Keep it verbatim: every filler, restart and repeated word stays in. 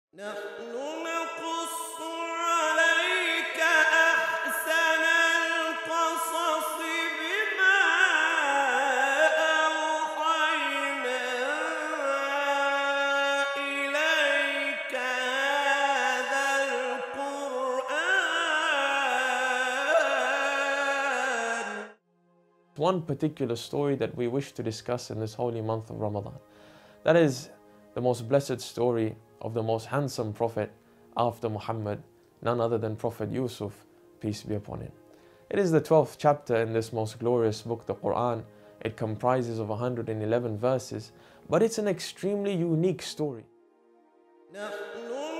نحن نقص عليك أحسن القصص بما أوحينا إليك هذا القرآن. One particular story that we wish to discuss in this holy month of Ramadan. That is the most blessed story of the most handsome prophet after Muhammad, none other than Prophet Yusuf, peace be upon him. It is the twelfth chapter in this most glorious book, the Quran. It comprises of one hundred eleven verses, but it's an extremely unique story. نحن